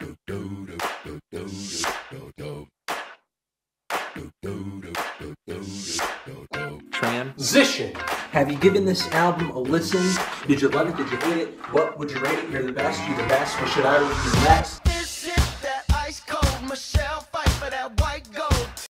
Transition. Have you given this album a listen? Did you love it? Did you hate it? What would you rate it? You're the best. You're the best. What should I rate you next?